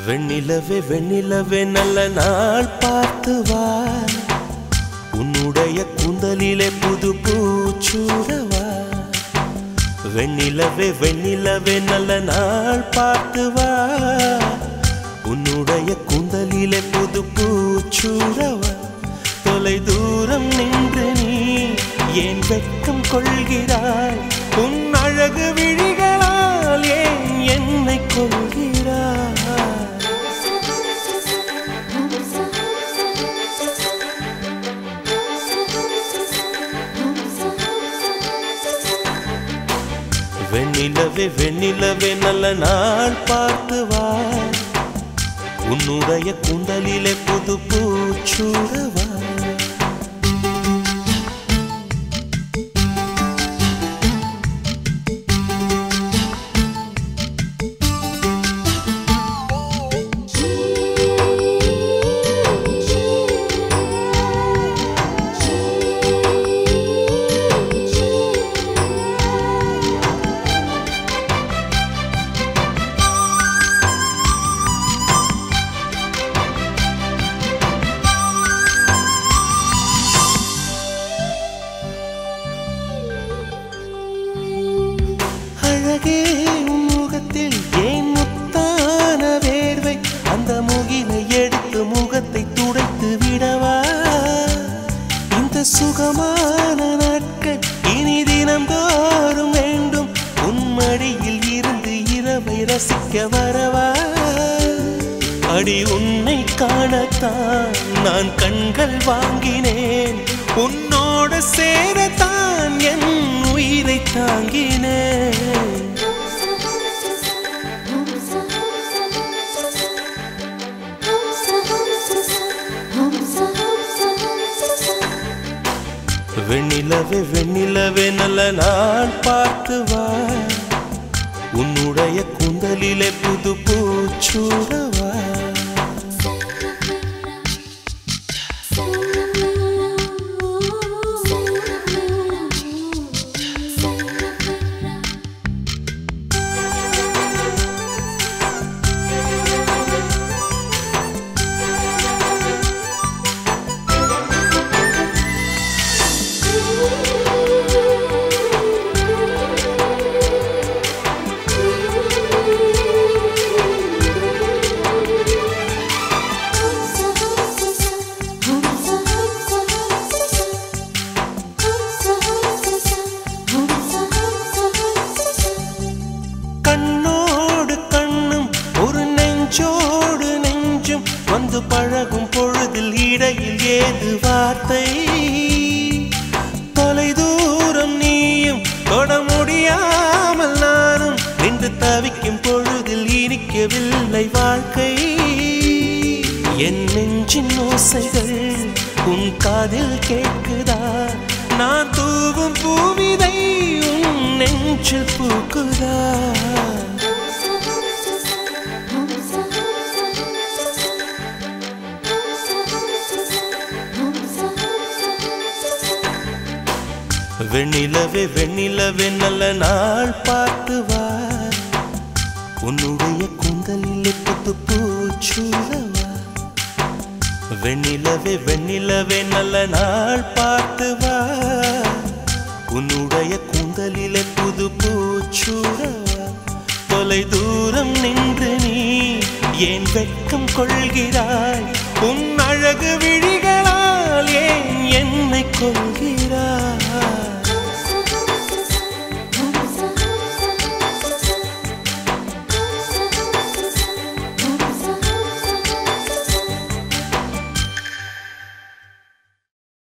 வெண்ணிலவே வெண்ணிலவே நல்ல நாள் பார்த்து வா, உன்னுடைய கூந்தலிலே புது பூச்சூடவா. வெண்ணிலவே வெண்ணிலவே நல்ல நாள் பார்த்து வா, உன்னுடைய கூந்தலிலே புது பூச்சூடவா. தொலை தூரம் நின்று நீ ஏன் வெட்கம் கொள்கிறாய், உன் அழகு விழிகளால் ஏன் என்னை கொள்கிறாய். வெண்ணிலவே வெண்ணிலவே நல்ல நாள் பார்த்து வா, உன்னுடைய கூந்தலிலே புது பூச்சூடவா. அழகே உன் முகத்தில் ஏன் முத்தான வேர்வை, அந்த முகிலை எடுத்து முகத்தை துடைத்து விடவா. இந்த சுகமான நாட்கள் இனி தினம்தோறும் வேண்டும், உன் மடியில் இருந்து இரவை ரசிக்க வரவா. அடி உன்னை காணத்தான் நான் கண்கள் வாங்கினேன், உன்னோடு சேரத்தான் என் உயிரை தாங்கினேன். வெண்ணிலவே வெண்ணிலவே நல்ல நாள் பார்த்து வா, உன்னுடைய கூந்தலிலே புது பூச்சூடவா. கண்ணோடு கண்ணும் ஒரு நெஞ்சோடு நெஞ்சும் வந்து பழகும் பொழுதில் இடையில் ஏது வார்த்தை. தொலை தூரம் நீயும் தொட முடியாமல் நானும் நின்று தவிக்கும் பொழுதில் இனிக்கவில்லை வாழ்க்கை. என் நெஞ்சின் ஓசைகள் உன் காதில் கேட்குதா, நான் தூவும் பூவிதை உன் நெஞ்சில் பூக்குதா. வெண்ணிலவே வெண்ணிலவே நல்ல நாள் பார்த்து வா, உன்னுடைய கூந்தலிலே புது பூச்சூடவா. வெண்ணிலவே வெண்ணிலவே நல்ல நாள் பார்த்து வா, உன்னுடைய கூந்தலிலே புது பூச்சூடவா. தொலை தூரம் நின்று நீ ஏன் வெட்கம் கொள்கிறாய், உன் அழகு விழிகளால் ஏன் என்னை கொள்கிறாய்.